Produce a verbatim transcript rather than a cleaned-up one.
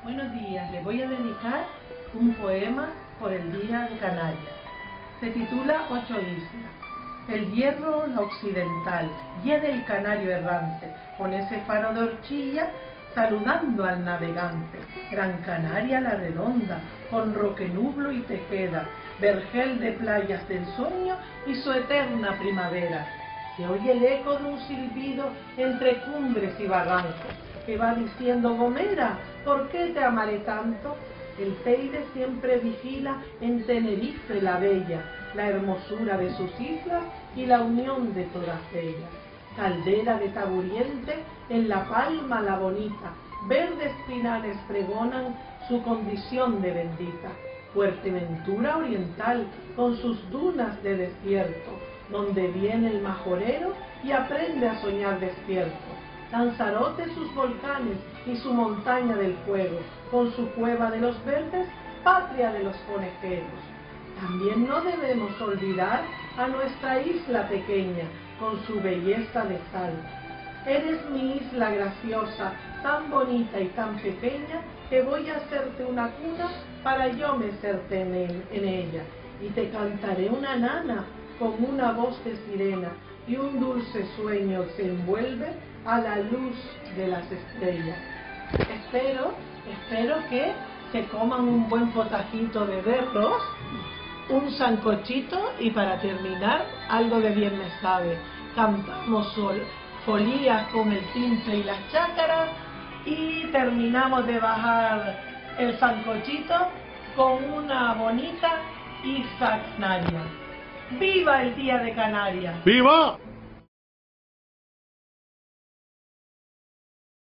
Buenos días, les voy a dedicar un poema por el Día de Canarias. Se titula Ocho Islas. El hierro, la occidental, llena el canario errante, con ese faro de horchilla, saludando al navegante. Gran Canaria la redonda, con Roquenublo y Tejeda, vergel de playas del sueño y su eterna primavera. Se oye el eco de un silbido entre cumbres y barrancos, que va diciendo: Gomera, ¿por qué te amaré tanto? El Teide siempre vigila en Tenerife la bella, la hermosura de sus islas y la unión de todas ellas. Caldera de Taburiente, en La Palma la bonita, verdes pinares pregonan su condición de bendita. Fuerteventura oriental, con sus dunas de desierto, donde viene el majorero y aprende a soñar despierto. Lanzarote sus volcanes y su montaña del fuego, con su cueva de los verdes, patria de los conejeros. También no debemos olvidar a nuestra isla pequeña, con su belleza de sal. Eres mi isla graciosa, tan bonita y tan pequeña, que voy a hacerte una cuna para yo mecerte en, él, en ella, y te cantaré una nana con una voz de sirena, y un dulce sueño se envuelve a la luz de las estrellas. Espero, espero que se coman un buen potajito de berros, un sancochito y, para terminar, algo de bien me sabe. Cantamos sol, folías con el tinte y las chácaras y terminamos de bajar el sancochito con una bonita Isa Canaria. ¡Viva el Día de Canarias! ¡Viva!